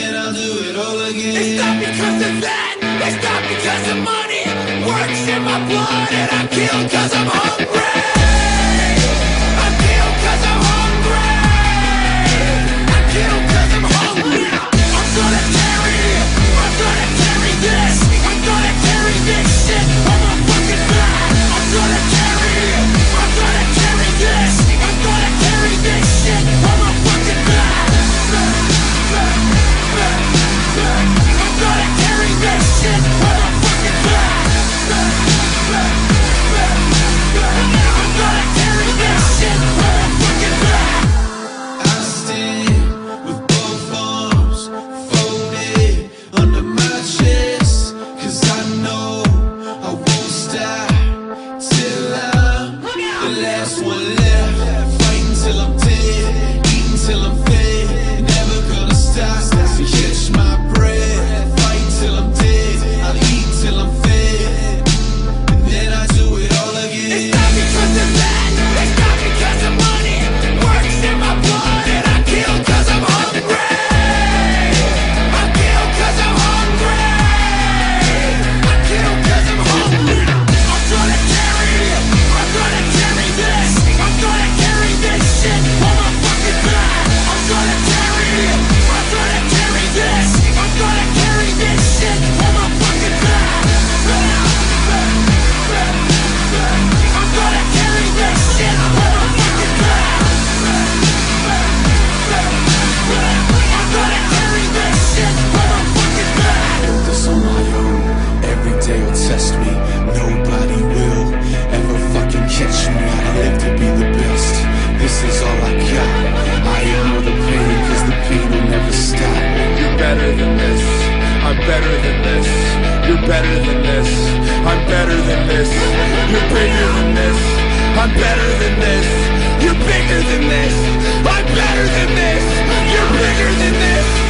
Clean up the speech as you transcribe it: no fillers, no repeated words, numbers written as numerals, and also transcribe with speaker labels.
Speaker 1: then I'll do it all again.
Speaker 2: It's not because of that, it's not because of money. Works in my blood and I kill cause I'm hungry. I kill cause I'm hungry. I kill cause I'm hungry. I'm gonna carry this. I'm gonna carry this shit on my fucking back. I'm gonna carry this. I'm gonna carry this shit on my fucking back. I'm gonna carry this shit on my fucking back. I'm gonna carry this shit on my fucking back.
Speaker 1: I stand with both arms folded under my chest, cause I know I won't stop till I'm the last one left. Fighting till I'm dead, eating till I'm fed, never gonna stop. So catch my breath, fight till I'm dead, I'll eat till I'm fed, and then I do it all again.
Speaker 2: It's not because of that, it's not because of money. Works in my blood and I kill cause I'm hungry. I kill cause I'm hungry. I kill cause I'm hungry. I'm gonna carry this. I'm gonna carry this shit on my fucking back. I'm gonna carry this. I'm gonna carry this shit on my fucking back. I'm gonna carry this shit on my fucking back. I'm gonna carry this shit on my fucking back.
Speaker 1: Built this on my own, every day will test me. Nobody will ever fucking catch me. I live to be the best, this is all I got. I ignore the pain, cause the pain will never stop.
Speaker 3: You're better than this, I'm better than this. You're better than this, I'm better than this. You're bigger than this, I'm better than this. You're bigger than this, I'm better than this. You're bigger than this.